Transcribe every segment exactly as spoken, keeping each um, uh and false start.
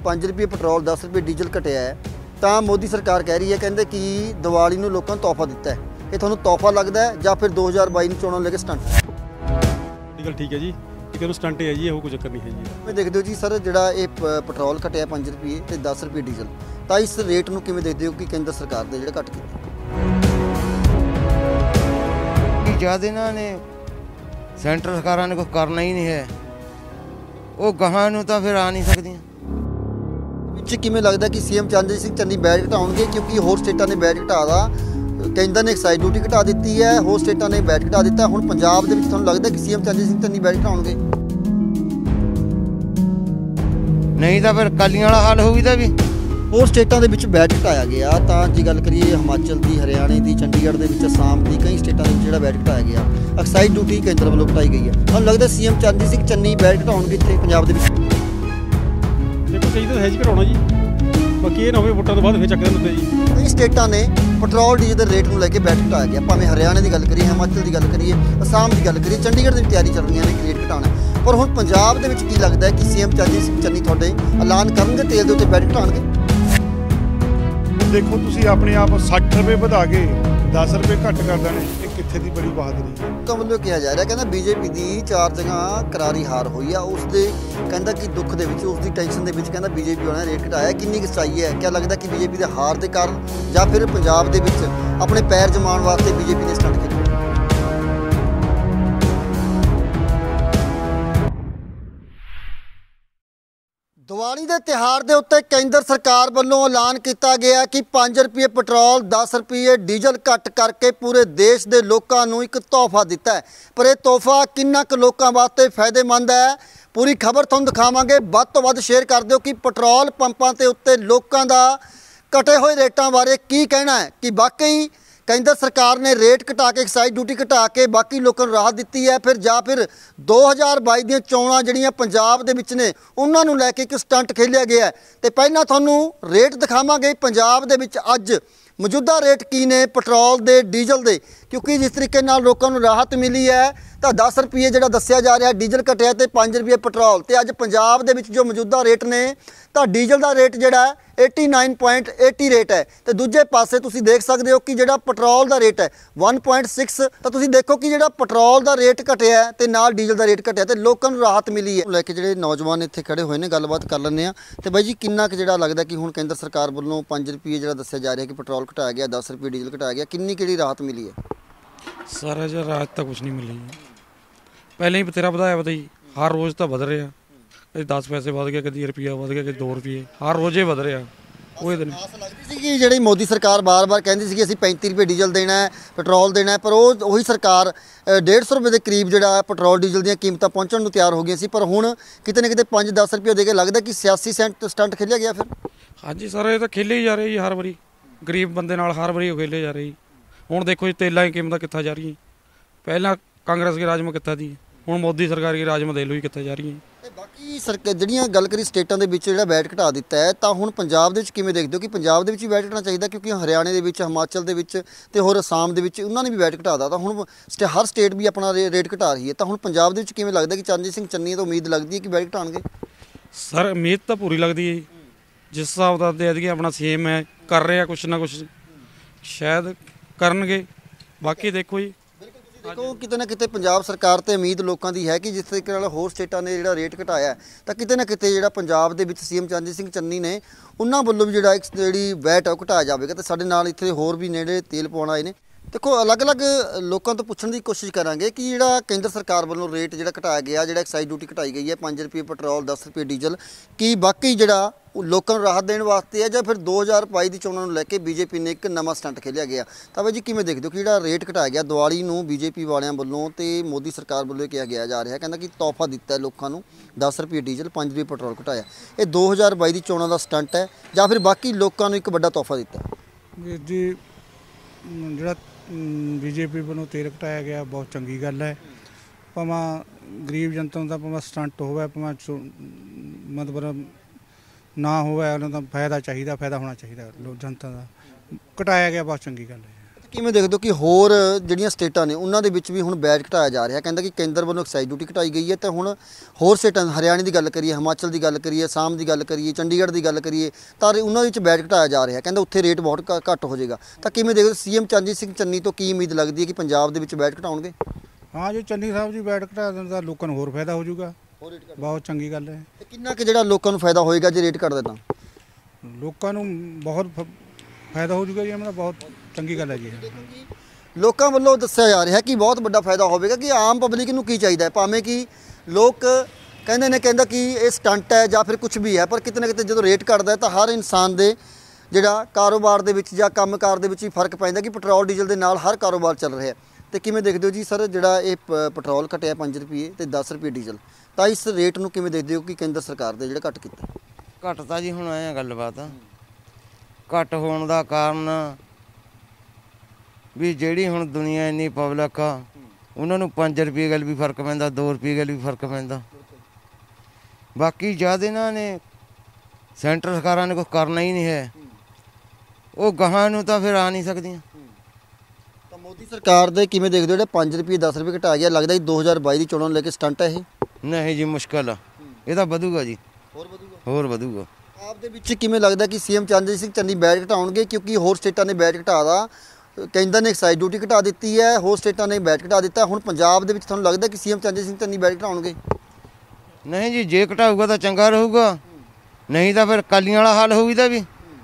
पाँच रुपये पेट्रोल दस रुपये डीजल घटिया है तो मोदी सरकार कह रही है कहते कि दिवाली नूं लोकां नूं तोहफा दिता है। ये तुहानूं तोहफा लगता है या फिर दो हज़ार बाई चोणां लेके स्टंट? गल ठीक है जी, एक स्टंट है जी, कोई चक्कर नहीं है जी। मैं देखते हो जी सर जिहड़ा ये पेट्रोल घटिया पाँच रुपये तो दस रुपये डीजल, तो इस रेट नूं किवें देखते हो कि केंद्र सरकार ने जिहड़ा घट कीता? जद इन्होंने सेंटर सरकारां ने कुछ करना ही नहीं है, वो गहां नूं तां फिर आ नहीं सकदियां। विच किवें लगदा कि सीएम चरणजीत सिंह चन्नी बैट घटाउणगे क्योंकि होर स्टेटां ने बैट घटादा, केंद्र ने एक्साइज ड्यूटी घटा दी है, होर स्टेटां ने बैट घटा दिता, हुण पंजाब दे विच तुहानूं लगदा कि सीएम चरणजीत सिंह चन्नी बैट घटाउणगे? नहीं तो फिर कालियां वाला हाल होगी तो भी होर स्टेटां दे विच बैट घटाया गया तां जे गल करिए हिमाचल दी, हरियाणे दी, चंडीगढ़ दे विच, आसाम दी कई स्टेटां दे विच जिहड़ा बैट घटाया गया, एक्साइज ड्यूटी केंद्र वल्लों घटाई गई है। तुहानूं लगदा सीएम चरणजीत सिंह चन्नी बैट घटाउणगे इत्थे पंजाब दे विच? देखो सही तो है जी घटाउणा जी, बाकी ये ना होवे वोटां तो बाद फिर चक्कर दिंदे जी। कई स्टेटां ने पेट्रोल डीजल के रेट को लैके बैट घटाया गया, भावें हरियाणे की गल करिए, हिमाचल की गल करिए, आसाम की गल करिए, चंडीगढ़ की तैयारी चल रही है रेट घटाना, पर हुण पंजाब दे विच की लगता है कि सीएम चरणजीत सिंह चन्नी तुहाडे ऐलान करनगे तेल दे उत्ते बैट घटाणगे? देखो तुसीं अपने आप साठ रुपये वधा के दस रुपये घट कर देने, ये कित्थे दी बड़ी बहादुरी है। लोकां वल्लों कहा जा रहा कहना बीजेपी की चार जगह करारी हार हुई है, उसके कहता कि दुख दे विच, उसकी टेंशन दे विच कहना बीजेपी वाले रेट घटाया, कितनी की सच्चाई है? क्या लगता कि बीजेपी के हार के कारण या फिर पंजाब दे विच अपने पैर जमाने वास्ते बीजेपी ने स्टंट किया? दिवाली के तिहार के उत्ते केंद्र सरकार वालों ऐलान किया गया कि पाँच रुपये पेट्रोल दस रुपये डीजल घट करके पूरे देश के लोगों को एक तोहफा दिता है। पर यह तोहफा किन्ना क लोगों वास्ते फायदेमंद है, पूरी खबर तुहानूं दिखावांगे। वध तो वध शेयर कर दिओ कि पेट्रोल पंपां ते उत्ते लोगों का घटे हुए रेटां बारे की कहना है कि वाकई केंद्र सरकार ने रेट घटा के एक्साइज ड्यूटी घटा के बाकी लोगों को राहत दी है, फिर या फिर दो हज़ार बाई दी चोणां जिहड़ियां पंजाब दे विच ने उन्होंने लैके एक स्टंट खेलिया गया है। तो पहला तुहानूं रेट दिखावांगे पंजाब दे विच अज मौजूदा रेट की ने पेट्रोल दे डीजल दे, क्योंकि जिस तरीके नाल लोगों को राहत मिली है तो दस रुपये जिहड़ा दस्सिया जा रहा डीजल घटिया तो पाँच रुपये पेट्रोल, तो अज पंजाब दे विच जो मौजूदा रेट ने तो डीजल का रेट जिहड़ा eighty nine point eighty rate है, तो दूजे पासे तुसीं देख सकते हो कि जिहड़ा पेट्रोल का रेट है वन पॉइंट सिक्स, तो तुसीं देखो कि जिहड़ा पेट्रोल का रेट घटिया है तो नाल डीजल का रेट घटिया, तो लोगों को राहत मिली है। लैके जिहड़े नौजवान इत्थे खड़े हुए हैं गलबात कर लैंदे आ। तो बाई जी किन्ना क जिहड़ा लगदा कि हुण केंद्र सरकार वालों पाँच रुपये जिहड़ा दस्सिया जा रहा है कि पेट्रोल घटाया गया, दस रुपये डीजल घटाया गया, किन्नी किहड़ी राहत मिली है? सारा जो राहत तो कुछ नहीं मिली, पहले ही बतेरा वधाया वधाई, हर रोज़ तो वध रहा, कभी दस पैसे वध गया, कभी रुपया वध गया, कभी दो रुपये, हर रोज़ ही वध रहा। वो दिन आस लगती सी कि जिहड़ी मोदी सरकार बार बार कहती सी कि असीं पैंती रुपये डीजल देना है, पेट्रोल देना है, पर वो वही सरकार डेढ़ सौ रुपये के करीब जिहड़ा पेट्रोल डीजल दी कीमतां पहुँचण नूं तैयार हो गई सी, पर हुण किते ना किते पाँच दस रुपये दे के लगदा कि सियासी सेंट स्टंट खेलिया गया। फिर हाँ जी सर, ये तो खेले ही जा रहे जी, हर बारी गरीब बंदे नाल हर बारी खेले जा रहे। हुण देखो जी तेलों की कीमत कित्थे जा रही, पहला कांग्रेस के राज में कित्थे थी, हुण मोदी सरकार की राज में देख लो जी कित्थे जा रही है। बाकी सरकार जिहड़ियां गल करी स्टेटां दे विच जिहड़ा वैट घटा दिता है, तो हुण पंजाब दे विच किवें देखदे हो कि पंजाब दे विच भी वैट घटाना चाहिए? क्योंकि हरियाणे दे विच, हिमाचल दे विच ते होर आसाम दे विच उन्होंने भी वैट घटादा, तो हुण हर स्टेट भी अपना रेट घटा रही है, तो हुण पंजाब दे विच किवें लगदा कि चरणजीत सिंह चन्नी तो उम्मीद लगती है कि वैट घटाणगे? सर उम्मीद तो पूरी लगती है, जिस हिसाब का दे अपना सीएम है कर रहे कुछ ना कुछ शायद करनगे, बाकी देखो जी। देखो किते ना किते पंजाब सरकार ते उम्मीद लोगों की है कि जिस तरीके नाल होर स्टेटां ने जिहड़ा रेट घटाया तो किते ना किते जिहड़ा पंजाब दे विच सीएम चरणजीत सिंह चन्नी ने उन्हां वल्लों भी जिहड़ा एक जिहड़ी वैट है घटाया जाएगा, तो साडे नाल इत्थे होर भी नेड़े तेल पाउण आए ने। देखो अलग अलग लोगों तो पूछने की कोशिश करांगे कि जिहड़ा केंद्र सरकार वालों रेट जिहड़ा घटाया गया, जिहड़ा एक्साइज ड्यूटी घटाई गई है पाँच रुपये पेट्रोल दस रुपये डीजल, कि बाकी जिहड़ा लोगों को राहत देने वास्ते है, या फिर दो हज़ार बाई की चोणों लैके बीजेपी ने एक नवा स्टंट खेलिया गया? तो भाई जी किवें देखदे हो कि जिहड़ा रेट घटाया गया दिवाली नूं बीजेपी वालियां वालों ते मोदी सरकार वालों कहा गया जा रहा है, कहना कि तोहफा दिता है लोगों को, दस रुपये डीजल पाँच रुपये पेट्रोल घटाया, ये दो हज़ार बाई की चोणों का स्टंट है या फिर बाकी लोगों को एक बड़ा तोहफा दिता है? जी जिहड़ा बीजेपी वालों तेल घटाया गया बहुत चंगी गल है, भावें गरीब जनता का भावें स्टंट होवे, भावें मतलब ना होवे, उन्हें तो फायदा चाहिए, फायदा होना चाहिए लोग जनता का, घटाया गया बहुत चंगी गल है। ਕਿਵੇਂ ਦੇਖਦੇ ਹੋ ਕਿ ਹੋਰ ਜਿਹੜੀਆਂ ਸਟੇਟਾਂ ਨੇ ਉਹਨਾਂ ਦੇ ਵਿੱਚ ਵੀ ਹੁਣ ਬੈਜ ਘਟਾਇਆ ਜਾ ਰਿਹਾ, ਕਹਿੰਦਾ ਕਿ ਕੇਂਦਰ ਵੱਲੋਂ ਐਕਸਾਈਜ਼ ਡਿਊਟੀ ਘਟਾਈ ਗਈ ਹੈ ਤੇ ਹੁਣ ਹੋਰ ਸਟੇਟਾਂ ਹਰਿਆਣੇ ਦੀ ਗੱਲ ਕਰੀਏ, ਹਿਮਾਚਲ ਦੀ ਗੱਲ ਕਰੀਏ, ਅਸਾਮ ਦੀ ਗੱਲ ਕਰੀਏ, ਚੰਡੀਗੜ੍ਹ ਦੀ ਗੱਲ ਕਰੀਏ ਤਾਂ ਉਹਨਾਂ ਵਿੱਚ ਬੈਜ ਘਟਾਇਆ ਜਾ ਰਿਹਾ, ਕਹਿੰਦਾ ਉੱਥੇ ਰੇਟ ਬਹੁਤ ਘ- ਘੱਟ ਹੋ ਜਾਏਗਾ। ਤਾਂ ਕਿਵੇਂ ਦੇਖਦੇ ਹੋ ਸੀਐਮ ਚਰਨਜੀਤ ਸਿੰਘ ਚੰਨੀ ਤੋਂ ਕੀ ਉਮੀਦ ਲੱਗਦੀ ਹੈ ਕਿ ਪੰਜਾਬ ਦੇ ਵਿੱਚ ਬੈਜ ਘਟਾਉਣਗੇ? ਹਾਂ ਜੇ ਚੰਨੀ ਸਾਹਿਬ ਜੀ ਬੈਠ ਘਟਾ ਦੇਣ ਤਾਂ ਲੋਕਾਂ ਨੂੰ ਹੋਰ ਫਾਇਦਾ ਹੋ ਜਾਊਗਾ, ਹੋਰ ਰੇਟ ਬਹੁਤ ਚੰਗੀ ਗੱਲ ਹੈ। ਤੇ ਕਿੰਨਾ ਕਿ ਜਿਹੜਾ ਲੋਕਾਂ ਨੂੰ ਫਾਇਦਾ ਹੋਏਗਾ ਜੇ ਰੇਟ ਘਟਦੇ ਤਾਂ? ਲੋਕਾਂ ਨੂੰ ਬਹੁਤ ਫ- ਫਾਇਦਾ ਹੋ ਜਾਊਗਾ ਜੀ, ਇਹਨਾਂ ਦਾ ਬਹੁਤ ਚੰਗੀ ਗੱਲ ਹੈ ਜੀ ਇਹ। ਲੋਕਾਂ ਵੱਲੋਂ ਦੱਸਿਆ ਜਾ ਰਿਹਾ ਕਿ ਬਹੁਤ ਵੱਡਾ ਫਾਇਦਾ ਹੋਵੇਗਾ ਕਿ ਆਮ ਪਬਲਿਕ ਨੂੰ ਕੀ ਚਾਹੀਦਾ ਹੈ, ਭਾਵੇਂ ਕਿ ਲੋਕ ਕਹਿੰਦੇ ਨੇ ਕਹਿੰਦਾ ਕਿ ਇਹ ਸਟੰਟ ਹੈ ਜਾਂ ਫਿਰ ਕੁਝ ਵੀ ਹੈ, ਪਰ ਕਿਤੇ ਨਾ ਕਿਤੇ ਜਦੋਂ ਰੇਟ ਘਟਦਾ ਹੈ ਤਾਂ ਹਰ ਇਨਸਾਨ ਦੇ ਜਿਹੜਾ ਕਾਰੋਬਾਰ ਦੇ ਵਿੱਚ ਜਾਂ ਕੰਮਕਾਰ ਦੇ ਵਿੱਚ ਵੀ ਫਰਕ ਪੈਂਦਾ ਕਿ ਪੈਟਰੋਲ ਡੀਜ਼ਲ ਦੇ ਨਾਲ ਹਰ ਕਾਰੋਬਾਰ ਚੱਲ ਰਿਹਾ। ਤੇ ਕਿਵੇਂ ਦੇਖਦੇ ਹੋ ਜੀ ਸਰ ਜਿਹੜਾ ਇਹ ਪ- ਪੈਟਰੋਲ ਘਟਿਆ ਪੰਜ ਰੁਪਏ ਤੇ ਦਸ ਰੁਪਏ ਡੀਜ਼ਲ, ਤਾਂ ਇਸ ਰੇਟ ਨੂੰ ਕਿਵੇਂ ਦੇਖਦੇ ਹੋ ਕਿ ਕੇਂਦਰ ਸਰਕਾਰ ਦੇ ਜਿਹੜਾ ਘੱਟ ਕੀਤਾ? ਘੱਟ ਤਾਂ ਜੀ ਹੁਣ ਆਇਆ ਗੱਲਬਾਤ ਘੱਟ ਹੋਣ ਦਾ ਕਾਰਨ ਵੀ ਜਿਹੜੀ ਹੁਣ ਦੁਨੀਆ ਇੰਨੀ ਪਬਲਿਕ ਆ ਉਹਨਾਂ ਨੂੰ ਪੰਜ ਰੁਪਏ ਗੱਲ ਵੀ ਫਰਕ ਪੈਂਦਾ, ਦੋ ਰੁਪਏ ਗੱਲ ਵੀ ਫਰਕ ਪੈਂਦਾ। ਬਾਕੀ ਜਦ ਇਹਨਾਂ ਨੇ ਸੈਂਟਰ ਸਰਕਾਰਾਂ ਨੇ ਕੁਛ ਕਰਨਾ ਹੀ ਨਹੀਂ ਹੈ, ਉਹ ਗਾਹਾਂ ਨੂੰ ਤਾਂ ਫਿਰ ਆ ਨਹੀਂ ਸਕਦੀਆਂ। ਤਾਂ ਮੋਦੀ ਸਰਕਾਰ ਦੇ ਕਿਵੇਂ ਦੇਖਦੇ ਹੋ ਜਿਹੜਾ ਪੰਜ ਰੁਪਏ ਦਸ ਰੁਪਏ ਘਟਾ ਗਿਆ, ਲੱਗਦਾ ਜੀ ਦੋ ਹਜ਼ਾਰ ਬਾਈ ਦੀ ਚੋਣਾਂ ਨੂੰ ਲੈ ਕੇ ਸਟੰਟ ਹੈ ਇਹ? ਨਹੀਂ ਜੀ ਮੁਸ਼ਕਲ ਆ, ਇਹ ਤਾਂ ਵਧੂਗਾ ਜੀ, ਹੋਰ ਵਧੂਗਾ। ਹੋਰ ਵਧੂਗਾ। ਆਪ ਦੇ ਵਿੱਚ ਕਿਵੇਂ ਲੱਗਦਾ ਕਿ ਸੀਐਮ ਚਰਨਜੀਤ ਸਿੰਘ ਚੰਨੀ ਬੈਜ ਘਟਾਉਣਗੇ, ਕਿਉਂਕਿ ਹੋਰ ਸਟੇਟਾਂ ਨੇ ਬੈਜ ਘਟਾਦਾ, ਕੇਂਦਰ ਨੇ ਐਕਸਾਈਜ਼ ਡਿਊਟੀ ਘਟਾ ਦਿੱਤੀ ਹੈ, ਹੋਰ ਸਟੇਟਾਂ ਨੇ ਬੈਜ ਘਟਾ ਦਿੱਤਾ, ਹੁਣ ਪੰਜਾਬ ਦੇ ਵਿੱਚ ਤੁਹਾਨੂੰ ਲੱਗਦਾ ਕਿ ਸੀਐਮ ਚਰਨਜੀਤ ਸਿੰਘ ਚੰਨੀ ਬੈਜ ਘਟਾਉਣਗੇ? ਨਹੀਂ ਜੀ ਜੇ ਘਟਾਊਗਾ ਤਾਂ ਚੰਗਾ ਰਹੂਗਾ, ਨਹੀਂ ਤਾਂ ਫਿਰ ਕਾਲੀਆਂ ਵਾਲਾ ਹਾਲ ਹੋਊ ਇਹਦਾ ਵੀ।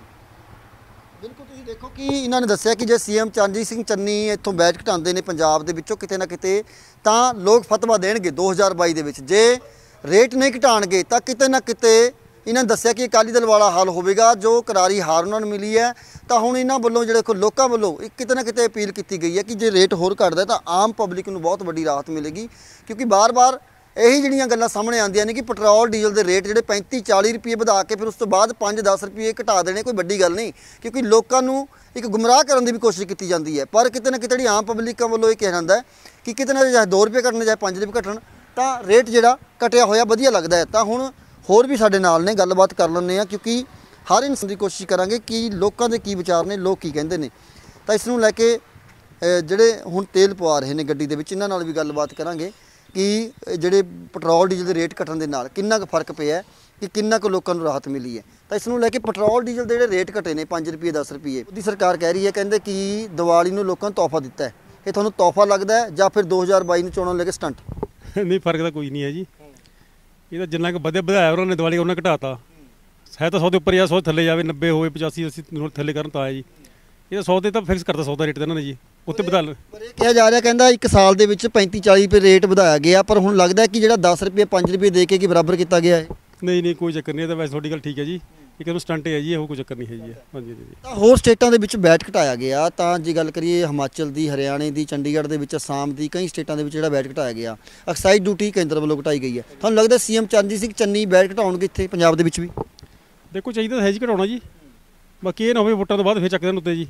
ਬਿਲਕੁਲ ਤੁਸੀਂ ਦੇਖੋ ਕਿ ਇਹਨਾਂ ਨੇ ਦੱਸਿਆ ਕਿ ਜੇ ਸੀਐਮ ਚਰਨਜੀਤ ਸਿੰਘ ਚੰਨੀ ਇੱਥੋਂ ਬੈਜ ਘਟਾਉਂਦੇ ਨੇ ਪੰਜਾਬ ਦੇ ਵਿੱਚੋਂ ਕਿਤੇ ਨਾ ਕਿਤੇ, ਤਾਂ ਲੋਕ ਫਤਵਾ ਦੇਣਗੇ ਦੋ ਹਜ਼ਾਰ ਬਾਈ ਦੇ ਵਿੱਚ। ਜੇ ਰੇਟ ਨਹੀਂ ਘਟਾਉਣਗੇ ਤਾਂ ਕਿਤੇ ਨਾ ਕਿਤੇ ਇਹਨਾਂ ਨੇ ਦੱਸਿਆ ਕਿ ਅਕਾਲੀ ਦਲ ਵਾਲਾ ਹਾਲ ਹੋਵੇਗਾ, ਜੋ ਕਰਾਰੀ ਹਾਰ ਉਹਨਾਂ ਨੂੰ ਮਿਲੀ ਹੈ। ਤਾਂ ਹੁਣ ਇਹਨਾਂ ਵੱਲੋਂ ਜਿਹੜੇ ਕੋ ਲੋਕਾਂ ਵੱਲੋਂ ਇੱਕ ਕਿਤੇ ਨਾ ਕਿਤੇ ਅਪੀਲ ਕੀਤੀ ਗਈ ਹੈ ਕਿ ਜੇ ਰੇਟ ਹੋਰ ਘਟਦਾ ਤਾਂ ਆਮ ਪਬਲਿਕ ਨੂੰ ਬਹੁਤ ਵੱਡੀ ਰਾਹਤ ਮਿਲੇਗੀ, ਕਿਉਂਕਿ ਬਾਰ-ਬਾਰ ਇਹੀ ਜਿਹੜੀਆਂ ਗੱਲਾਂ ਸਾਹਮਣੇ ਆਉਂਦੀਆਂ ਨੇ ਕਿ ਪੈਟਰੋਲ ਡੀਜ਼ਲ ਦੇ ਰੇਟ ਜਿਹੜੇ ਪੈਂਤੀ ਚਾਲੀ ਰੁਪਏ ਵਧਾ ਕੇ ਫਿਰ ਉਸ ਤੋਂ ਬਾਅਦ ਪੰਜ ਦਸ ਰੁਪਏ ਘਟਾ ਦੇਣੇ ਕੋਈ ਵੱਡੀ ਗੱਲ ਨਹੀਂ, ਕਿਉਂਕਿ ਲੋਕਾਂ ਨੂੰ ਇੱਕ ਗੁੰਮਰਾਹ ਕਰਨ ਦੀ ਵੀ ਕੋਸ਼ਿਸ਼ ਕੀਤੀ ਜਾਂਦੀ ਹੈ। ਪਰ ਕਿਤੇ ਨਾ ਕਿਤੇ ਜਿਹੜੀ ਆਮ ਪਬਲਿਕਾਂ ਵੱਲੋਂ ਇਹ ਕਿਹਾ ਜਾਂਦਾ ਹੈ ਕਿ ਕਿਤੇ ਨਾ ਚਾਹੇ ਦੋ ਰੁਪਏ ਘਟਣ ਚਾਹੇ ਪੰਜ ਰੁਪਏ ਘਟਣ, ਤਾਂ ਰੇਟ ਜਿਹੜਾ ਘਟਿਆ ਹੋਇਆ ਵਧੀਆ ਲੱਗਦਾ ਹੈ। ਤਾਂ ਹੁਣ ਹੋਰ ਵੀ ਸਾਡੇ ਨਾਲ ਨੇ, ਗੱਲਬਾਤ ਕਰ ਲੈਂਦੇ ਆ, ਕਿਉਂਕਿ ਹਰ ਇਨਸਾਨ ਦੀ ਕੋਸ਼ਿਸ਼ ਕਰਾਂਗੇ ਕਿ ਲੋਕਾਂ ਦੇ ਕੀ ਵਿਚਾਰ ਨੇ, ਲੋਕ ਕੀ ਕਹਿੰਦੇ ਨੇ। ਤਾਂ ਇਸ ਨੂੰ ਲੈ ਕੇ ਅ, ਜਿਹੜੇ ਹੁਣ ਤੇਲ ਪਵਾ ਰਹੇ ਨੇ ਗੱਡੀ ਦੇ ਵਿੱਚ, ਇਹਨਾਂ ਨਾਲ ਵੀ ਗੱਲਬਾਤ ਕਰਾਂਗੇ ਕਿ ਜਿਹੜੇ ਪੈਟਰੋਲ ਡੀਜ਼ਲ ਦੇ ਰੇਟ ਘਟਣ ਦੇ ਨਾਲ ਕਿੰਨਾ ਕੁ ਫਰਕ ਪਿਆ ਹੈ, ਕਿ ਕਿੰਨਾ ਕੁ ਲੋਕਾਂ ਨੂੰ ਰਾਹਤ ਮਿਲੀ ਹੈ। ਤਾਂ ਇਸ ਨੂੰ ਲੈ ਕੇ ਪੈਟਰੋਲ ਡੀਜ਼ਲ ਦੇ ਜਿਹੜੇ ਰੇਟ ਘਟੇ ਨੇ ਪੰਜ ਰੁਪਏ ਦਸ ਰੁਪਏ, ਉਹਦੀ ਸਰਕਾਰ ਕਹਿ ਰਹੀ ਹੈ, ਕਹਿੰਦੇ ਕਿ ਦੀਵਾਲੀ ਨੂੰ ਲੋਕਾਂ ਨੂੰ ਤੋਹਫਾ ਦਿੱਤਾ ਹੈ। ਇਹ ਤੁਹਾਨੂੰ ਤੋਹਫਾ ਲੱਗਦਾ ਹੈ ਜਾਂ ਫਿਰ ਦੋ ਹਜ਼ਾਰ ਬਾਈ ਨੂੰ ਚੋਣਾਂ ਨੂੰ ਲੈ ਕੇ ਸਟੰਟ? ਨਹੀਂ, ਫਰਕ ਤਾਂ ਕੋਈ ਨਹੀਂ ਹੈ ਜੀ, ਇਹ ਤਾਂ ਜਿੰਨਾ ਕੁ ਵਧਿਆ ਵਧਾਇਆ ਉਹਨਾਂ ਨੇ ਦੀਵਾਲੀ ਉਹਨਾਂ ਘਟਾਤਾ। ਹੈ ਤਾਂ ਸੌ ਦੇ ਉੱਪਰ ਜਾਂ ਸੌ ਥੱਲੇ ਜਾਵੇ, ਨੱਬੇ ਹੋਵੇ ਪਚਾਸੀ ਅੱਸੀ ਥੱਲੇ ਕਰਨ ਤਾਂ ਆਇਆ ਜੀ। ਇਹ ਤਾਂ ਸੌ ਤੇ ਤਾਂ ਫਿਕਸ ਕਰਤਾ, ਸੌ ਦਾ ਰੇਟ ਤਾਂ ਇਹਨਾਂ ਨੇ ਜੀ, ਉੱਤੇ ਵਧਾ ਲ ਪਰ ਇਹ ਕਿਹਾ ਜਾ ਰਿਹਾ, ਕਹਿੰਦਾ ਇੱਕ ਸਾਲ ਦੇ ਵਿੱਚ ਪੈਂਤੀ ਚਾਲੀ ਰੁਪਏ ਰੇਟ ਵਧਾਇਆ ਗਿਆ, ਪਰ ਹੁਣ ਲੱਗਦਾ ਕਿ ਜਿਹੜਾ ਦਸ ਰੁਪਏ ਪੰਜ ਰੁਪਏ ਦੇ ਕੇ ਕੀ ਬਰਾਬਰ ਕੀਤਾ ਗਿਆ ਹੈ? ਨਹੀਂ ਨਹੀਂ ਕੋਈ ਚੱਕਰ ਨਹੀਂ, ਇਹ ਤਾਂ ਵੈਸੇ ਤੁਹਾਡੀ ਗੱਲ ਠੀਕ ਹੈ ਜੀ, ਇਹ ਕਿਹਨੂੰ ਸਟੰਟ ਹੈ ਜੀ, ਇਹ ਕੋਈ ਚੱਕਰ ਨਹੀਂ ਹੈ ਜੀ। ਹਾਂਜੀ ਜੀ। ਤਾਂ ਹੋਰ ਸਟੇਟਾਂ ਦੇ ਵਿੱਚ ਬੈਟ ਘਟਾਇਆ ਗਿਆ, ਤਾਂ ਜੇ ਗੱਲ ਕਰੀਏ ਹਿਮਾਚਲ ਦੀ, ਹਰਿਆਣੇ ਦੀ, ਚੰਡੀਗੜ੍ਹ ਦੇ ਵਿੱਚ, ਅਸਾਮ ਦੀ, ਕਈ ਸਟੇਟਾਂ ਦੇ ਵਿੱਚ ਜਿਹੜਾ ਬੈਟ ਘਟਾਇਆ ਗਿਆ, ਐਕਸਾਈਜ਼ ਡਿਊਟੀ ਕੇਂਦਰ ਵੱਲੋਂ ਘਟਾਈ ਗਈ ਹੈ। ਤੁਹਾਨੂੰ ਲੱਗਦਾ ਸੀਐਮ ਚਰਨਜੀਤ ਸਿੰਘ ਚੰਨੀ ਬੈਟ ਘਟਾਉਣਗੇ ਇੱਥੇ ਪੰਜਾਬ ਦੇ ਵਿੱਚ ਵੀ? ਦੇਖੋ ਚਾਹੀਦਾ ਤਾਂ ਹੈ ਜੀ ਘਟਾਉਣਾ ਜੀ, ਬਾਕੀ ਇਹ ਨਾ ਹੋਵੇ ਵੋਟਾਂ ਤੋਂ ਬਾਅਦ ਫਿਰ ਚੱਕ ਦੇਣ ਉੱਤੇ ਜੀ।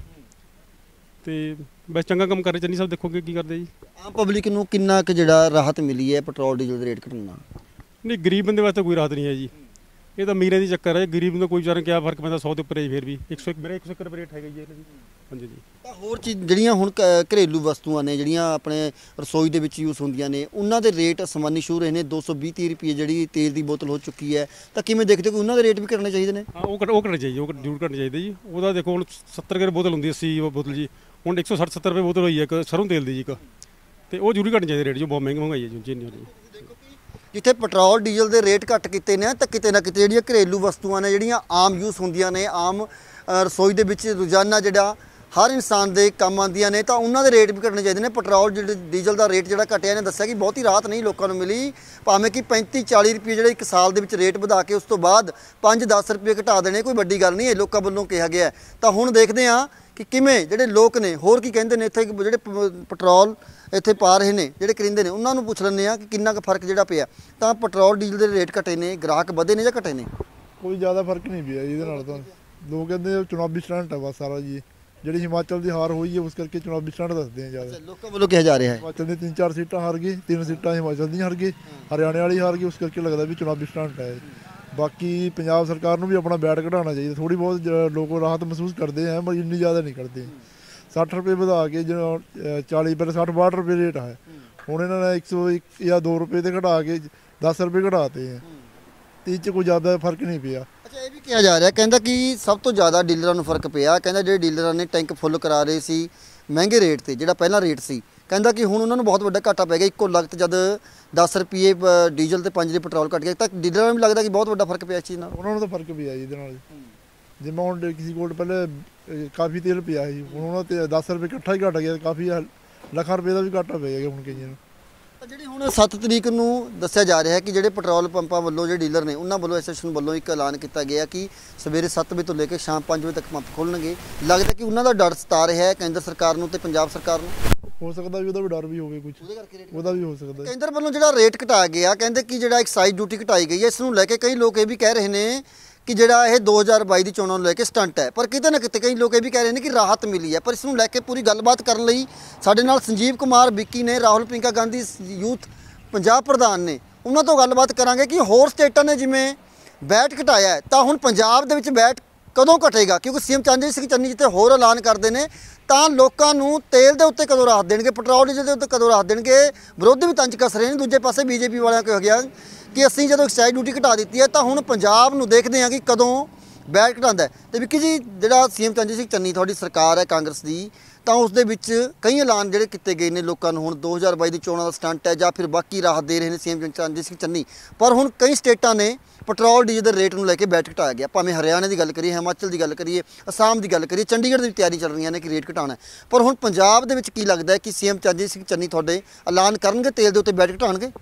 ਤੇ ਬਸ ਚੰਗਾ ਕੰਮ ਕਰ ਰਹੇ ਚੰਨੀ ਸਾਹਿਬ, ਦੇਖੋਗੇ ਕੀ ਕਰਦੇ ਜੀ। ਆਮ ਪਬਲਿਕ ਨੂੰ ਕਿੰਨਾ ਕੁ ਜਿਹੜਾ ਰਾਹਤ ਮਿਲੀ ਹੈ ਪੈਟਰੋਲ ਡੀਜ਼ਲ ਦੇ ਰੇਟ ਘਟਣ ਨਾਲ? ਨਹੀਂ, ਗਰੀਬ ਬੰਦੇ ਵਾਸਤੇ ਕੋਈ ਰਾਹਤ ਨਹੀਂ ਹੈ ਜੀ, ਇਹ ਤਾਂ ਅਮੀਰਾਂ ਦੀ ਚੱਕਰ ਹੈ। ਗਰੀਬ ਨੂੰ ਕੋਈ ਵਿਚਾਰੇ ਕਿਆ ਫਰਕ ਪੈਂਦਾ, ਸੌ ਦੇ ਉੱਪਰ ਹੈ ਫਿਰ ਵੀ ਇੱਕ ਸੌ ਮੇਰਾ ਇੱਕ ਸੌ ਇੱਕ ਰੁਪਏ ਰੇਟ ਹੈਗਾ ਜੀ ਇਹਨਾਂ ਦੀ। ਹਾਂਜੀ ਜੀ। ਤਾਂ ਹੋਰ ਚੀਜ਼ ਜਿਹੜੀਆਂ ਹੁਣ ਘ- ਘਰੇਲੂ ਵਸਤੂਆਂ ਨੇ ਜਿਹੜੀਆਂ ਆਪਣੇ ਰਸੋਈ ਦੇ ਵਿੱਚ ਯੂਜ਼ ਹੁੰਦੀਆਂ ਨੇ, ਉਹਨਾਂ ਦੇ ਰੇਟ ਅਸਮਾਨੀ ਛੂਹ ਰਹੇ ਨੇ। ਦੋ ਸੌ ਵੀਹ ਤੀਹ ਰੁਪਏ ਜਿਹੜੀ ਤੇਲ ਦੀ ਬੋਤਲ ਹੋ ਚੁੱਕੀ ਹੈ, ਤਾਂ ਕਿਵੇਂ ਦੇਖਦੇ ਹੋ ਕਿ ਉਹਨਾਂ ਦੇ ਰੇਟ ਵੀ ਘਟਣੇ ਚਾਹੀਦੇ ਨੇ? ਹਾਂ, ਉਹ ਘਟ ਉਹ ਘਟਣੇ ਚਾਹੀਦੇ, ਉਹ ਜ਼ਰੂਰ ਘਟਣੇ ਚਾਹੀਦੇ ਜੀ। ਉਹਦਾ ਦੇਖੋ ਹੁਣ ਸੱਤਰ ਰੁਪਏ ਬੋਤਲ ਹੁੰਦੀ ਅੱਸੀ ਬੋਤਲ ਜੀ, ਹੁਣ ਇੱਕ ਸੌ ਸੱਠ ਸੱਤਰ ਰੁਪਏ ਬੋਤਲ ਹੋਈ ਹੈ ਇੱਕ ਸਰੋਂ ਤੇਲ ਦੀ ਜੀ ਇੱਕ, ਤੇ ਉਹ ਜ਼ਰੂਰੀ ਘਟਣੇ ਚਾਹੀਦੇ ਰੇਟ, ਜੋ ਬਹੁਤ ਮਹਿੰਗਾ ਮਹਿੰਗਾਈ ਹੈ ਜੀ ਜਿੰਨੀ ਹੋਣੀ। ਜਿੱਥੇ ਪੈਟਰੋਲ ਡੀਜ਼ਲ ਦੇ ਰੇਟ ਘੱਟ ਕੀਤੇ ਨੇ, ਤਾਂ ਕਿਤੇ ਨਾ ਕਿਤੇ ਜਿਹੜੀਆਂ ਘਰੇਲੂ ਵਸਤੂਆਂ ਨੇ, ਜਿਹੜੀਆਂ ਆਮ ਯੂਜ਼ ਹੁੰਦੀਆਂ ਨੇ, ਆਮ ਅ, ਰਸੋਈ ਦੇ ਵਿੱਚ ਰੋਜ਼ਾਨਾ ਜਿਹੜਾ ਹਰ ਇਨਸਾਨ ਦੇ ਕੰਮ ਆਉਂਦੀਆਂ ਨੇ, ਤਾਂ ਉਹਨਾਂ ਦੇ ਰੇਟ ਵੀ ਘਟਣੇ ਚਾਹੀਦੇ ਨੇ। ਪੈਟਰੋਲ ਜਿਹੜੇ ਡੀਜ਼ਲ ਦਾ ਰੇਟ ਜਿਹੜਾ ਘਟਿਆ, ਨੇ ਦੱਸਿਆ ਕਿ ਬਹੁਤੀ ਰਾਹਤ ਨਹੀਂ ਲੋਕਾਂ ਨੂੰ ਮਿਲੀ, ਭਾਵੇਂ ਕਿ ਪੈਂਤੀ ਚਾਲੀ ਰੁਪਏ ਜਿਹੜੇ ਇੱਕ ਸਾਲ ਦੇ ਵਿੱਚ ਰੇਟ ਵਧਾ ਕੇ ਉਸ ਤੋਂ ਬਾਅਦ ਪੰਜ ਦਸ ਰੁਪਏ ਘਟਾ ਦੇਣੇ ਕੋਈ ਵੱਡੀ ਗੱਲ ਨਹੀਂ, ਇਹ ਲੋਕਾਂ ਵੱਲੋਂ ਕਿਹਾ ਗਿਆ ਹੈ। ਤਾਂ ਹੁਣ ਦੇਖਦੇ ਹਾਂ ਕਿ ਕਿਵੇਂ ਜਿਹੜੇ ਲੋਕ ਨੇ ਹੋਰ ਕੀ ਕਹਿੰਦੇ ਨੇ। ਇੱਥੇ ਜਿਹੜੇ ਪ- ਪੈਟਰੋਲ ਇੱਥੇ ਪਾ ਰਹੇ ਨੇ ਜਿਹੜੇ ਕਰਿੰਦੇ ਨੇ, ਉਹਨਾਂ ਨੂੰ ਪੁੱਛ ਲੈਂਦੇ ਆ ਕਿ ਕਿੰਨਾ ਕੁ ਫਰਕ ਜਿਹੜਾ ਪਿਆ। ਤਾਂ ਪੈਟਰੋਲ ਡੀਜ਼ਲ ਦੇ ਰੇਟ ਘਟੇ ਨੇ, ਗ੍ਰਾਹਕ ਵਧੇ ਨੇ ਜਾਂ ਘਟੇ ਨੇ? ਕੋਈ ਜ਼ਿਆਦਾ ਫਰਕ ਨਹੀਂ ਪਿਆ ਜੀ ਇਹਦੇ ਨਾਲ। ਤਾਂ ਲੋਕ ਕਹਿੰਦੇ ਚੁਣਾਵੀ ਸਟੰਟ ਹੈ ਬਸ ਸਾਰਾ ਜੀ, ਜਿਹੜੀ ਹਿਮਾਚਲ ਦੀ ਹਾਰ ਹੋਈ ਹੈ ਉਸ ਕਰਕੇ ਚੁਣਾਵੀ ਸਟੰਟ ਦੱਸਦੇ ਆ ਜ਼ਿਆਦਾ। ਲੋਕਾਂ ਵੱਲੋਂ ਕਿਹਾ ਜਾ ਰਿਹਾ ਹੈ ਹਿਮਾਚਲ ਦੀ ਤਿੰਨ ਚਾਰ ਸੀਟਾਂ ਹਾਰ ਗਏ, ਤਿੰਨ ਸੀਟਾਂ ਹਿਮਾਚਲ ਦੀਆਂ ਹਾਰ ਗਏ, ਹਰਿਆਣੇ ਵਾਲੀ ਹਾਰ ਗਈ, ਉਸ ਕਰਕੇ ਲੱਗਦਾ ਵੀ ਚੁਣਾਵੀ ਸਟੰਟ ਹੈ। ਬਾਕੀ ਪੰਜਾਬ ਸਰਕਾਰ ਨੂੰ ਵੀ ਆਪਣਾ ਬੈਟ ਘਟਾਉਣਾ ਚਾਹੀਦਾ। ਥੋੜੀ ਬਹੁਤ ਜ- ਲੋਕ ਰਾਹਤ ਮਹਿਸੂਸ ਕਰਦੇ ਆ, ਪਰ ਇੰਨੀ ਜ਼ਿਆਦਾ ਨਹੀਂ ਕਰਦੇ। ਸੱਠ ਰੁਪਏ ਵਧਾ ਕੇ ਜਿਹੜਾ ਚਾਲੀ ਪਹਿਲੇ ਸੱਠ ਬਾਹਠ ਰੁਪਏ ਰੇਟ ਹੈ, ਹੁਣ ਇਹਨਾਂ ਨੇ ਇੱਕ ਸੌ ਇੱਕ ਜਾਂ ਦੋ ਰੁਪਏ ਤੇ ਘਟਾ ਕੇ ਦਸ ਰੁਪਏ ਘਟਾਤੇ ਹੈ। ਤੇ ਇਹ 'ਚ ਕੋਈ ਜ਼ਿਆਦਾ ਫਰਕ ਨਹੀਂ ਪਿਆ। ਅੱਛਾ, ਇਹ ਵੀ ਕਿਹਾ ਜਾ ਰਿਹਾ, ਕਹਿੰਦਾ ਕਿ ਸਭ ਤੋਂ ਜ਼ਿਆਦਾ ਡੀਲਰਾਂ ਨੂੰ ਫਰਕ ਪਿਆ। ਕਹਿੰਦਾ ਜਿਹੜੇ ਡੀਲਰਾਂ ਨੇ ਟੈਂਕ ਫੁੱਲ ਕਰਾ ਰਹੇ ਸੀ ਮਹਿੰਗੇ ਰੇਟ ਤੇ, ਜਿਹੜਾ ਪਹਿਲਾਂ ਰੇਟ ਸੀ, ਕਹਿੰਦਾ ਕਿ ਹੁਣ ਉਹਨਾਂ ਨੂੰ ਬਹੁਤ ਵੱਡਾ ਘਾਟਾ ਪੈ ਗਿਆ। ਇੱਕੋ ਲਗਤ ਜਦ ਦਸ ਰੁਪਏ ਡੀਜ਼ਲ ਤੇ ਪੰਜ ਰੁਪਏ ਪੈਟਰੋਲ ਘਟ ਗਿਆ, ਤਾਂ ਡੀਲਰਾਂ ਨੂੰ ਵੀ ਲੱਗਦਾ ਕਿ ਬਹੁਤ ਵੱਡਾ ਫਰਕ ਪਿਆ ਇਸ ਚੀਜ਼ ਨਾਲ। ਉਹਨਾਂ ਨੂੰ ਤਾਂ ਫਰਕ ਪਿਆ ਜੀ ਇਹਦੇ ਨਾਲ। ਜਿਵੇਂ ਹੁਣ ਕਿਸੇ ਕੋਲ ਪਹਿਲੇ ਕਾਫੀ ਤੇਲ ਪਿਆ ਸੀ, ਹੁਣ ਉਹਨਾਂ ਤੇ ਦਸ ਰੁਪਏ ਇਕੱਠਾ ਹੀ ਘਟ ਗਿਆ, ਕਾਫੀ ਲੱਖਾਂ ਰੁਪਏ ਦਾ ਵੀ ਘਾਟਾ ਪੈ ਗਿਆ ਹੁਣ ਕਈਆਂ ਨੂੰ। ਜਿਹੜੀ ਹੁਣ ਸੱਤ ਤਰੀਕ ਨੂੰ ਦੱਸਿਆ ਜਾ ਰਿਹਾ ਹੈ ਕਿ ਜਿਹੜੇ ਪੈਟਰੋਲ ਪੰਪਾਂ ਵੱਲੋਂ ਜਿਹੜੇ ਡੀਲਰ ਨੇ ਉਹਨਾਂ ਵੱਲੋਂ ਐਸੋਸੀਏਸ਼ਨ ਵੱਲੋਂ ਇੱਕ ਐਲਾਨ ਕੀਤਾ ਗਿਆ ਕਿ ਸਵੇਰੇ ਸੱਤ ਵਜੇ ਤੋਂ ਲੈ ਕੇ ਸ਼ਾਮ ਪੰਜ ਵਜੇ ਤੱਕ ਪੰਪ ਖੋਲ੍ਹਣਗੇ। ਲੱਗਦਾ ਕਿ ਉਹਨਾਂ ਦਾ ਡਰ ਸਤਾ ਰਿਹਾ ਹੈ ਕੇਂਦਰ ਸਰਕਾਰ ਨੂੰ ਤੇ ਪੰਜਾਬ ਸਰਕਾਰ ਨੂੰ। ਹੋ ਸਕਦਾ ਵੀ ਉਹਦਾ ਵੀ ਡਰ ਵੀ ਹੋਵੇ ਕੁਝ, ਉਹਦਾ ਵੀ ਹੋ ਸਕਦਾ। ਕੇਂਦਰ ਵੱਲੋਂ ਜਿਹੜਾ ਰੇਟ ਘਟਾਇਆ ਗਿਆ, ਕਹਿੰਦੇ ਕਿ ਜਿਹੜਾ ਐਕਸਾਈਜ਼ ਡਿਊਟੀ ਘਟਾਈ ਗਈ ਹੈ, ਇਸ ਨੂੰ ਲੈ ਕੇ ਕਈ ਲੋਕ ਇਹ ਵੀ ਕਹਿ ਰਹੇ ਨੇ ਕਿ ਜਿਹੜਾ ਇਹ ਦੋ ਹਜ਼ਾਰ ਬਾਈ ਦੀ ਚੋਣਾਂ ਨੂੰ ਲੈ ਕੇ ਸਟੰਟ ਹੈ। ਪਰ ਕਿਤੇ ਨਾ ਕਿਤੇ ਕਈ ਲੋਕ ਇਹ ਵੀ ਕਹਿ ਰਹੇ ਨੇ ਕਿ ਰਾਹਤ ਮਿਲੀ ਹੈ। ਪਰ ਇਸ ਨੂੰ ਲੈ ਕੇ ਪੂਰੀ ਗੱਲਬਾਤ ਕਰਨ ਲਈ ਸਾਡੇ ਨਾਲ ਸੰਜੀਵ ਕੁਮਾਰ ਵਿੱਕੀ ਨੇ, ਰਾਹੁਲ ਪ੍ਰਿੰਕਾ ਗਾਂਧੀ ਯੂਥ ਪੰਜਾਬ ਪ੍ਰਧਾਨ ਨੇ, ਉਹਨਾਂ ਤੋਂ ਗੱਲਬਾਤ ਕਰਾਂਗੇ ਕਿ ਹੋਰ ਸਟੇਟਾਂ ਨੇ ਜਿਵੇਂ ਵੈਟ ਘਟਾਇਆ ਹੈ, ਤਾਂ ਹੁਣ ਪੰਜਾਬ ਦੇ ਵਿੱਚ ਵੈਟ ਕਦੋਂ ਘਟੇਗਾ? ਕਿਉਂਕਿ ਸੀਐਮ ਚਰਨਜੀਤ ਸਿੰਘ ਚੰਨੀ ਜਿੱਥੇ ਹੋਰ ਐਲਾਨ ਕਰਦੇ ਨੇ, ਤਾਂ ਲੋਕਾਂ ਨੂੰ ਤੇਲ ਦੇ ਉੱਤੇ ਕਦੋਂ ਰਾਹਤ ਦੇਣਗੇ, ਪੈਟਰੋਲ ਡੀਜ਼ਲ ਦੇ ਉੱਤੇ ਕਦੋਂ ਰਾਹਤ ਦੇਣਗੇ? ਵਿਰੋਧੀ ਵੀ ਤੰਜ ਕਸ ਰਹੇ ਨੇ। ਦੂਜੇ ਪਾਸੇ ਬੀਜੇਪੀ ਵਾਲਿਆਂ ਕਿਹਾ ਗਿਆ ਕਿ ਅਸੀਂ ਜਦੋਂ ਐਕਸਾਈਜ਼ ਡਿਊਟੀ ਘਟਾ ਦਿੱਤੀ ਹੈ, ਤਾਂ ਹੁਣ ਪੰਜਾਬ ਨੂੰ ਦੇਖਦੇ ਹਾਂ ਕਿ ਕਦੋਂ ਵੈਟ ਘਟਾਉਂਦਾ ਹੈ। ਤੇ ਵਿੱਕੀ ਜੀ, ਜਿਹੜਾ ਸੀਐਮ ਚਰਨਜੀਤ ਸਿੰਘ ਚੰਨੀ ਤੁਹਾਡੀ ਸਰਕਾਰ ਹੈ ਕਾਂਗਰਸ ਦੀ, ਤਾਂ ਉਸ ਦੇ ਵਿੱਚ ਕਈ ਐਲਾਨ ਜਿਹੜੇ ਕੀਤੇ ਗਏ ਨੇ ਲੋਕਾਂ ਨੂੰ, ਹੁਣ ਦੋ ਹਜ਼ਾਰ ਬਾਈ ਦੀ ਚੋਣਾਂ ਦਾ ਸਟੰਟ ਹੈ ਜਾਂ ਫਿਰ ਬਾਕੀ ਰਾਹਤ ਦੇ ਰਹੇ ਨੇ ਸੀਐਮ ਚਰਨਜੀਤ ਸਿੰਘ ਚੰਨੀ। ਪਰ ਹੁਣ ਕਈ ਸਟੇਟਾਂ ਨੇ ਪੈਟਰੋਲ ਡੀਜ਼ਲ ਦੇ ਰੇਟ ਨੂੰ ਲੈ ਕੇ ਵੈਟ ਘਟਾਇਆ ਗਿਆ। ਭਾਵੇਂ ਹਰਿਆਣਾ ਦੀ ਗੱਲ ਕਰੀਏ, ਹਿਮਾਚਲ ਦੀ ਗੱਲ ਕਰੀਏ, ਅਸਾਮ ਦੀ ਗੱਲ ਕਰੀਏ, ਚੰਡੀਗੜ੍ਹ ਦੀ ਵੀ ਤਿਆਰੀ ਚੱਲ ਰਹੀਆਂ ਨੇ ਕਿ ਰੇਟ ਘਟਾਉਣਾ ਹੈ। ਪਰ ਹੁਣ ਪੰਜਾਬ ਦੇ ਵਿੱਚ ਕੀ ਲੱਗਦਾ ਹੈ ਕਿ ਸੀਐਮ ਚਰਨਜੀਤ ਸਿੰਘ ਚੰਨੀ ਤੁਹਾਡੇ ਐਲਾਨ ਕਰਨਗੇ ਤੇਲ ਦੇ ਉੱਤੇ ਵੈਟ ਘਟਾਉਣਗੇ?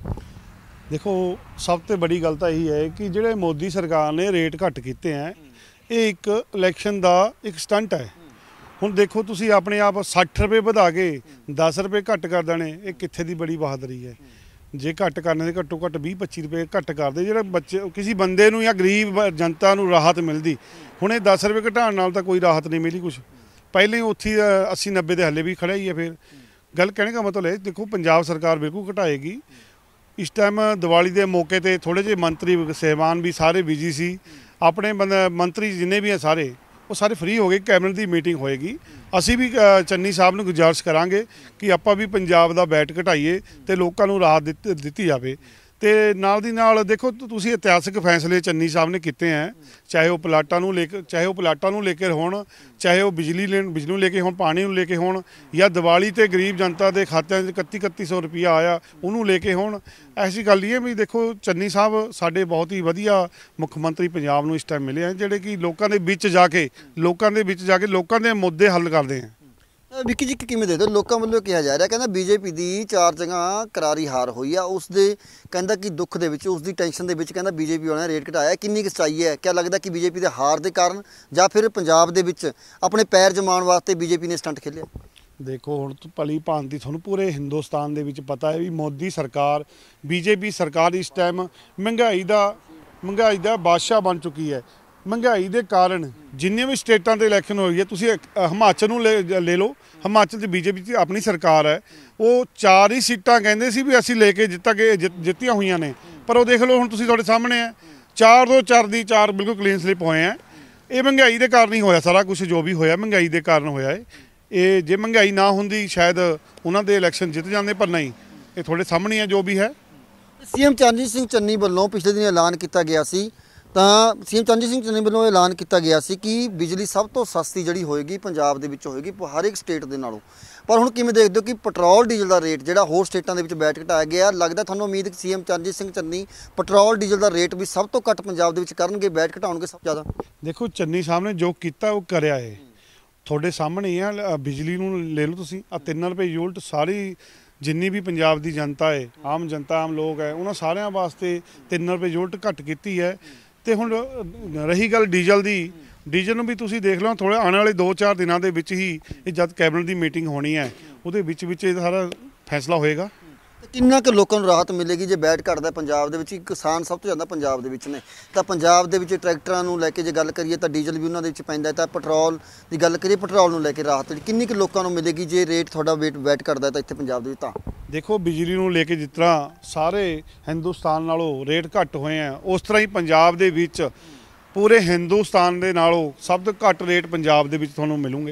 ਦੇਖੋ, ਸਭ ਤੋਂ ਬੜੀ ਗੱਲ ਤਾਂ ਇਹੀ ਹੈ ਕਿ ਜਿਹੜੇ ਮੋਦੀ ਸਰਕਾਰ ਨੇ ਰੇਟ ਘੱਟ ਕੀਤੇ ਹੈ, ਇਹ ਇੱਕ ਇਲੈਕਸ਼ਨ ਦਾ ਇੱਕ ਸਟੰਟ ਹੈ। ਹੁਣ ਦੇਖੋ, ਤੁਸੀਂ ਆਪਣੇ ਆਪ ਸੱਠ ਰੁਪਏ ਵਧਾ ਕੇ ਦਸ ਰੁਪਏ ਘੱਟ ਕਰ ਦੇਣੇ, ਇਹ ਕਿੱਥੇ ਦੀ ਬੜੀ ਬਹਾਦਰੀ ਹੈ। ਜੇ ਘੱਟ ਕਰਨੇ ਦੇ ਘੱਟੋ ਘੱਟ ਵੀਹ ਪੱਚੀ ਰੁਪਏ ਘੱਟ ਕਰਦੇ, ਜਿਹੜੇ ਬੱਚੇ ਕਿਸੇ ਬੰਦੇ ਨੂੰ ਜਾਂ ਗਰੀਬ ਜਨਤਾ ਨੂੰ ਰਾਹਤ ਮਿਲਦੀ। ਹੁਣ ਇਹ ਦਸ ਰੁਪਏ ਘਟਾਉਣ ਨਾਲ ਤਾਂ ਕੋਈ ਰਾਹਤ ਨਹੀਂ ਮਿਲੀ ਕੁਛ। ਪਹਿਲਾਂ ਹੀ ਉੱਥੇ ਅੱਸੀ ਨੱਬੇ ਦੇ ਹੱਲੇ ਵੀ ਖੜਾ ਹੀ ਹੈ। ਫਿਰ ਗੱਲ ਕਹਿਣੇ ਦਾ ਮਤਲਬ ਹੈ, ਦੇਖੋ ਪੰਜਾਬ ਸਰਕਾਰ ਬਿਲਕੁਲ ਘਟਾਏਗੀ। ਇਸ ਟਾਈਮ ਦੀਵਾਲੀ ਦੇ ਮੌਕੇ ਤੇ ਥੋੜੇ ਜਿਹੇ ਮੰਤਰੀ ਸਹਿਬਾਨ ਵੀ ਸਾਰੇ ਬਿਜੀ ਸੀ। ਆਪਣੇ ਬੰਦੇ ਮੰਤਰੀ ਜਿੰਨੇ ਵੀ ਹੈ ਸਾਰੇ, ਉਹ ਸਾਰੇ ਫ੍ਰੀ ਹੋ ਗਏ। ਕੈਬਨਿਟ ਦੀ ਮੀਟਿੰਗ ਹੋਏਗੀ। ਅਸੀਂ ਵੀ ਚੰਨੀ ਸਾਹਿਬ ਨੂੰ ਗੁਜ਼ਾਰਿਸ਼ ਕਰਾਂਗੇ ਕਿ ਆਪਾਂ ਵੀ ਪੰਜਾਬ ਦਾ ਵੈਟ ਘਟਾਈਏ ਤੇ ਲੋਕਾਂ ਨੂੰ ਰਾਹਤ ਦਿੱਤੀ ਦਿੱਤੀ ਜਾਵੇ। ਤੇ ਨਾਲ ਦੀ ਨਾਲ ਦੇਖੋ, ਤੁਸੀਂ ਇਤਿਹਾਸਕ ਫੈਸਲੇ ਚੰਨੀ ਸਾਹਿਬ ਨੇ ਕੀਤੇ ਹੈ, ਚਾਹੇ ਉਹ ਪਲਾਟਾਂ ਨੂੰ ਲੈ ਕੇ ਚਾਹੇ ਉਹ ਪਲਾਟਾਂ ਨੂੰ ਲੈ ਕੇ ਹੋਣ, ਚਾਹੇ ਉਹ ਬਿਜਲੀ ਲੈਣ ਬਿਜਲੀ ਨੂੰ ਲੈ ਕੇ ਹੋਣ, ਪਾਣੀ ਨੂੰ ਲੈ ਕੇ ਹੋਣ, ਜਾਂ ਦੀਵਾਲੀ ਤੇ ਗਰੀਬ ਜਨਤਾ ਦੇ ਖਾਤਿਆਂ 'ਚ ਇਕੱਤੀ ਇਕੱਤੀ ਸੌ ਰੁਪਈਆ ਆਇਆ ਉਹਨੂੰ ਲੈ ਕੇ ਹੋਣ। ਐਸੀ ਗੱਲ ਨਹੀਂ ਹੈ ਵੀ ਦੇਖੋ, ਚੰਨੀ ਸਾਹਿਬ ਸਾਡੇ ਬਹੁਤ ਹੀ ਵਧੀਆ ਮੁੱਖ ਮੰਤਰੀ ਪੰਜਾਬ ਨੂੰ ਇਸ ਟਾਈਮ ਮਿਲੇ ਆ, ਜਿਹੜੇ ਕਿ ਲੋਕਾਂ ਦੇ ਵਿੱਚ ਜਾ ਕੇ ਲੋਕਾਂ ਦੇ ਵਿੱਚ ਜਾ ਕੇ ਲੋਕਾਂ ਦੇ ਮੁੱਦੇ ਹੱਲ ਕਰਦੇ ਆ। ਵਿੱਕੀ ਜੀ, ਕਿਵੇਂ ਦੇ ਦਿਓ? ਲੋਕਾਂ ਵੱਲੋਂ ਕਿਹਾ ਜਾ ਰਿਹਾ, ਕਹਿੰਦਾ ਬੀਜੇਪੀ ਦੀ ਚਾਰ ਜਗ੍ਹਾ ਕਰਾਰੀ ਹਾਰ ਹੋਈ ਆ, ਉਸ ਦੇ ਕਹਿੰਦਾ ਕਿ ਦੁੱਖ ਦੇ ਵਿੱਚ, ਉਸ ਦੀ ਟੈਨਸ਼ਨ ਦੇ ਵਿੱਚ ਕਹਿੰਦਾ ਬੀਜੇਪੀ ਵਾਲਿਆਂ ਨੇ ਰੇਟ ਘਟਾਇਆ। ਕਿੰਨੀ ਕੁ ਸੱਚਾਈ ਹੈ? ਕਿਆ ਲੱਗਦਾ ਕਿ ਬੀਜੇਪੀ ਦੇ ਹਾਰ ਦੇ ਕਾਰਨ ਜਾਂ ਫਿਰ ਪੰਜਾਬ ਦੇ ਵਿੱਚ ਆਪਣੇ ਪੈਰ ਜਮਾਉਣ ਵਾਸਤੇ ਬੀਜੇਪੀ ਨੇ ਸਟੰਟ ਖੇਲਿਆ? ਦੇਖੋ, ਹੁਣ ਭਲੀ ਭਾਂਤੀ ਤੁਹਾਨੂੰ ਪੂਰੇ ਹਿੰਦੁਸਤਾਨ ਦੇ ਵਿੱਚ ਪਤਾ ਹੈ ਵੀ ਮੋਦੀ ਸਰਕਾਰ, ਬੀਜੇਪੀ ਸਰਕਾਰ ਇਸ ਟਾਈਮ ਮਹਿੰਗਾਈ ਦਾ ਮਹਿੰਗਾਈ ਦਾ ਬਾਦਸ਼ਾਹ ਬਣ ਚੁੱਕੀ ਹੈ। ਮਹਿੰਗਾਈ ਦੇ ਕਾਰਨ ਜਿੰਨੇ ਵੀ ਸਟੇਟਾਂ 'ਤੇ ਇਲੈਕਸ਼ਨ ਹੋਈ ਹੈ, ਤੁਸੀਂ ਹਿਮਾਚਲ ਨੂੰ ਲੈ ਲੈ ਲਓ। ਹਿਮਾਚਲ 'ਚ ਬੀਜੇਪੀ ਦੀ ਆਪਣੀ ਸਰਕਾਰ ਹੈ, ਉਹ ਚਾਰ ਹੀ ਸੀਟਾਂ ਕਹਿੰਦੇ ਸੀ ਵੀ ਅਸੀਂ ਲੈ ਕੇ ਜਿੱਤਾ ਕੇ ਜਿੱਤੀਆਂ ਹੋਈਆਂ ਨੇ। ਪਰ ਉਹ ਦੇਖ ਲਓ, ਹੁਣ ਤੁਸੀਂ ਤੁਹਾਡੇ ਸਾਹਮਣੇ ਹੈ, ਚਾਰ ਤੋਂ ਚਾਰ ਦੀ ਚਾਰ ਬਿਲਕੁਲ ਕਲੀਨ ਸਲਿੱਪ ਹੋਏ ਹੈ। ਇਹ ਮਹਿੰਗਾਈ ਦੇ ਕਾਰਨ ਹੀ ਹੋਇਆ ਸਾਰਾ ਕੁਝ, ਜੋ ਵੀ ਹੋਇਆ ਮਹਿੰਗਾਈ ਦੇ ਕਾਰਨ ਹੋਇਆ ਹੈ। ਇਹ ਜੇ ਮਹਿੰਗਾਈ ਨਾ ਹੁੰਦੀ ਸ਼ਾਇਦ ਉਹਨਾਂ ਦੇ ਇਲੈਕਸ਼ਨ ਜਿੱਤ ਜਾਂਦੇ, ਪਰ ਨਹੀਂ, ਇਹ ਤੁਹਾਡੇ ਸਾਹਮਣੇ ਹੈ ਜੋ ਵੀ ਹੈ। ਸੀਐਮ ਚਰਨਜੀਤ ਸਿੰਘ ਚੰਨੀ ਵੱਲੋਂ ਪਿਛਲੇ ਦਿਨ ਐਲਾਨ ਕੀਤਾ ਗਿਆ ਸੀ, ਤਾਂ ਸੀਐਮ ਚਰਨਜੀਤ ਸਿੰਘ ਚੰਨੀ ਵੱਲੋਂ ਐਲਾਨ ਕੀਤਾ ਗਿਆ ਸੀ ਕਿ ਬਿਜਲੀ ਸਭ ਤੋਂ ਸਸਤੀ ਜਿਹੜੀ ਹੋਏਗੀ ਪੰਜਾਬ ਦੇ ਵਿੱਚ ਹੋਏਗੀ ਹਰ ਇੱਕ ਸਟੇਟ ਦੇ ਨਾਲੋਂ। ਪਰ ਹੁਣ ਕਿਵੇਂ ਦੇਖਦੇ ਹੋ ਕਿ ਪੈਟਰੋਲ ਡੀਜ਼ਲ ਦਾ ਰੇਟ ਜਿਹੜਾ ਹੋਰ ਸਟੇਟਾਂ ਦੇ ਵਿੱਚ ਵੈਟ ਘਟਾਇਆ ਗਿਆ, ਲੱਗਦਾ ਤੁਹਾਨੂੰ ਉਮੀਦ ਕਿ CM Charanjit Singh Channi petrol diesel ਦਾ ਰੇਟ ਵੀ ਸਭ ਤੋਂ ਘੱਟ ਪੰਜਾਬ ਦੇ ਵਿੱਚ ਕਰਨਗੇ, ਵੈਟ ਘਟਾਉਣਗੇ ਸਭ ਜ਼ਿਆਦਾ? ਦੇਖੋ, ਚੰਨੀ ਸਾਹਿਬ ਨੇ ਜੋ ਕੀਤਾ ਉਹ ਕਰਿਆ ਹੈ, ਤੁਹਾਡੇ ਸਾਹਮਣੇ ਹੀ ਆ। ਬਿਜਲੀ ਨੂੰ ਲੈ ਲਓ ਤੁਸੀਂ, ਆ ਤਿੰਨ ਰੁਪਏ ਯੂਨਿਟ ਸਾਰੀ ਜਿੰਨੀ ਵੀ ਪੰਜਾਬ ਦੀ ਜਨਤਾ ਹੈ, ਆਮ ਜਨਤਾ ਆਮ ਲੋਕ ਹੈ, ਉਹਨਾਂ ਸਾਰਿਆਂ ਵਾਸਤੇ ਤਿੰਨ ਰੁਪਏ ਯੂਨਿਟ ਘੱਟ ਕੀਤੀ ਹੈ। ਤੇ ਹੁਣ ਰਹੀ ਗੱਲ ਡੀਜ਼ਲ ਦੀ, ਡੀਜ਼ਲ ਨੂੰ ਵੀ ਤੁਸੀਂ ਦੇਖ ਲਓ, ਥੋੜ੍ਹੇ ਆਉਣ ਵਾਲੇ ਦੋ ਚਾਰ ਦਿਨਾਂ ਦੇ ਵਿੱਚ ਹੀ ਇਹ ਜਦ ਕੈਬਨਿਟ ਦੀ ਮੀਟਿੰਗ ਹੋਣੀ ਹੈ, ਉਹਦੇ ਵਿੱਚ ਵਿੱਚ ਇਹ ਸਾਰਾ ਫੈਸਲਾ ਹੋਏਗਾ। ਕਿੰਨਾ ਕੁ ਲੋਕਾਂ ਨੂੰ ਰਾਹਤ ਮਿਲੇਗੀ ਜੇ ਵੈਟ ਘਟਦਾ ਪੰਜਾਬ ਦੇ ਵਿੱਚ? ਕਿਸਾਨ ਸਭ ਤੋਂ ਜ਼ਿਆਦਾ ਪੰਜਾਬ ਦੇ ਵਿੱਚ ਨੇ, ਤਾਂ ਪੰਜਾਬ ਦੇ ਵਿੱਚ ਟਰੈਕਟਰਾਂ ਨੂੰ ਲੈ ਕੇ ਜੇ ਗੱਲ ਕਰੀਏ ਤਾਂ ਡੀਜ਼ਲ ਵੀ ਉਹਨਾਂ ਦੇ ਵਿੱਚ ਪੈਂਦਾ, ਤਾਂ ਪੈਟਰੋਲ ਦੀ ਗੱਲ ਕਰੀਏ, ਪੈਟਰੋਲ ਨੂੰ ਲੈ ਕੇ ਰਾਹਤ ਕਿੰਨੀ ਕੁ ਲੋਕਾਂ ਨੂੰ ਮਿਲੇਗੀ ਜੇ ਰੇਟ ਤੁਹਾਡਾ ਵੇਟ ਵੈਟ ਘਟਦਾ ਤਾਂ ਇੱਥੇ ਪੰਜਾਬ ਦੇ ਵਿੱਚ? ਤਾਂ ਦੇਖੋ, ਬਿਜਲੀ ਨੂੰ ਲੈ ਕੇ ਜਿਸ ਤਰ੍ਹਾਂ ਸਾਰੇ ਹਿੰਦੁਸਤਾਨ ਨਾਲੋਂ ਰੇਟ ਘੱਟ ਹੋਏ ਆ, ਉਸ ਤਰ੍ਹਾਂ ਹੀ ਪੰਜਾਬ ਦੇ ਵਿੱਚ ਪੂਰੇ ਹਿੰਦੁਸਤਾਨ ਦੇ ਨਾਲੋਂ ਸਭ ਤੋਂ ਘੱਟ ਰੇਟ ਪੰਜਾਬ ਦੇ ਵਿੱਚ ਤੁਹਾਨੂੰ ਮਿਲੂਗੇ।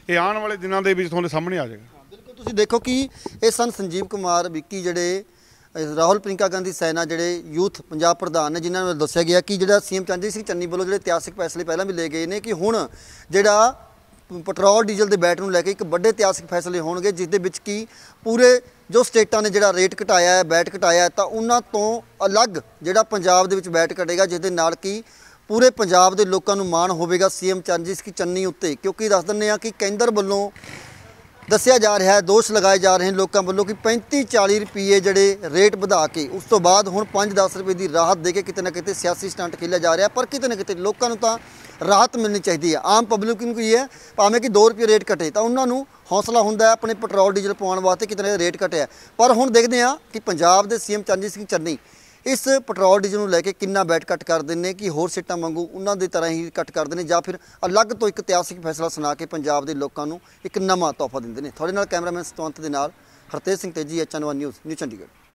ਇਹ ਆਉਣ ਵਾਲੇ ਦਿਨਾਂ ਦੇ ਵਿੱਚ ਤੁਹਾਡੇ ਸਾਹਮਣੇ ਆ ਜਾਏਗਾ। ਬਿਲਕੁਲ ਤੁਸੀਂ ਦੇਖੋ ਕਿ ਇਹ ਸਨ ਸੰਜੀਵ ਕੁਮਾਰ ਵਿੱਕੀ ਜਿਹੜੇ ਰਾਹੁਲ ਪ੍ਰਿੰਕਾ ਗਾਂਧੀ ਸੈਨਾ ਜਿਹੜੇ ਯੂਥ ਪੰਜਾਬ ਪ੍ਰਧਾਨ ਨੇ, ਜਿਨ੍ਹਾਂ ਨੂੰ ਦੱਸਿਆ ਗਿਆ ਕਿ ਜਿਹੜਾ ਸੀਐਮ ਚਰਨਜੀਤ ਸਿੰਘ ਚੰਨੀ ਵੱਲੋਂ ਜਿਹੜੇ ਇਤਿਹਾਸਿਕ ਫੈਸਲੇ ਪਹਿਲਾਂ ਵੀ ਲਏ ਗਏ ਨੇ ਕਿ ਹੁਣ ਜਿਹੜਾ ਪੈਟਰੋਲ ਡੀਜ਼ਲ ਦੇ ਬੈਟ ਨੂੰ ਲੈ ਕੇ ਇੱਕ ਵੱਡੇ ਇਤਿਹਾਸਿਕ ਫੈਸਲੇ ਹੋਣਗੇ, ਜਿਸ ਦੇ ਵਿੱਚ ਕਿ ਪੂਰੇ ਜੋ ਸਟੇਟਾਂ ਨੇ ਜਿਹੜਾ ਰੇਟ ਘਟਾਇਆ ਹੈ, ਬੈਟ ਘਟਾਇਆ ਹੈ, ਤਾਂ ਉਹਨਾਂ ਤੋਂ ਅਲੱਗ ਜਿਹੜਾ ਪੰਜਾਬ ਦੇ ਵਿੱਚ ਬੈਟ ਘਟੇਗਾ, ਜਿਸ ਦੇ ਨਾਲ ਕਿ ਪੂਰੇ ਪੰਜਾਬ ਦੇ ਲੋਕਾਂ ਨੂੰ ਮਾਣ ਹੋਵੇਗਾ ਸੀਐਮ ਚਰਨਜੀਤ ਸਿੰਘ ਚੰਨੀ ਉੱਤੇ। ਕਿਉਂਕਿ ਦੱਸ ਦਿੰਦੇ ਹਾਂ ਕਿ ਕੇਂਦਰ ਵੱਲੋਂ ਦੱਸਿਆ ਜਾ ਰਿਹਾ ਹੈ, ਦੋਸ਼ ਲਗਾਏ ਜਾ ਰਹੇ ਨੇ ਲੋਕਾਂ ਵੱਲੋਂ ਕਿ ਪੈਂਤੀ ਚਾਲੀ ਰੁਪਏ ਜਿਹੜੇ ਰੇਟ ਵਧਾ ਕੇ ਉਸ ਤੋਂ ਬਾਅਦ ਹੁਣ ਪੰਜ ਦਸ ਰੁਪਏ ਦੀ ਰਾਹਤ ਦੇ ਕੇ ਕਿਤੇ ਨਾ ਕਿਤੇ ਸਿਆਸੀ ਸਟੰਟ ਖੇਲਿਆ ਜਾ ਰਿਹਾ। ਪਰ ਕਿਤੇ ਨਾ ਕਿਤੇ ਲੋਕਾਂ ਨੂੰ ਤਾਂ ਰਾਹਤ ਮਿਲਣੀ ਚਾਹੀਦੀ ਹੈ। ਆਮ ਪਬਲਿਕ ਨੂੰ ਕੀ ਹੈ, ਭਾਵੇਂ ਕਿ ਦੋ ਰੁਪਏ ਰੇਟ ਘਟੇ ਤਾਂ ਉਹਨਾਂ ਨੂੰ ਹੌਸਲਾ ਹੁੰਦਾ ਹੈ ਆਪਣੇ ਪੈਟਰੋਲ ਡੀਜ਼ਲ ਪਵਾਉਣ ਵਾਸਤੇ, ਕਿਤੇ ਨਾ ਰੇਟ ਘਟਿਆ। ਪਰ ਹੁਣ ਦੇਖਦੇ ਹਾਂ ਕਿ ਪੰਜਾਬ ਦੇ ਸੀਐਮ ਚਰਨਜੀਤ ਸਿੰਘ ਚੰਨੀ ਇਸ ਪੈਟਰੋਲ ਡੀਜ਼ਲ ਨੂੰ ਲੈ ਕੇ ਕਿੰਨਾ ਬੈਟ ਕੱਟ ਕਰਦੇ ਨੇ, ਕਿ ਹੋਰ ਸੀਟਾਂ ਵਾਂਗੂ ਉਹਨਾਂ ਦੀ ਤਰ੍ਹਾਂ ਹੀ ਕੱਟ ਕਰਦੇ ਨੇ, ਜਾਂ ਫਿਰ ਅਲੱਗ ਤੋਂ ਇੱਕ ਇਤਿਹਾਸਿਕ ਫੈਸਲਾ ਸੁਣਾ ਕੇ ਪੰਜਾਬ ਦੇ ਲੋਕਾਂ ਨੂੰ ਇੱਕ ਨਵਾਂ ਤੋਹਫਾ ਦਿੰਦੇ ਨੇ। ਤੁਹਾਡੇ ਨਾਲ ਕੈਮਰਾਮੈਨ ਸਤਵੰਤ ਦੇ ਨਾਲ Hartej Singh Teji, H N one news, new Chandigarh.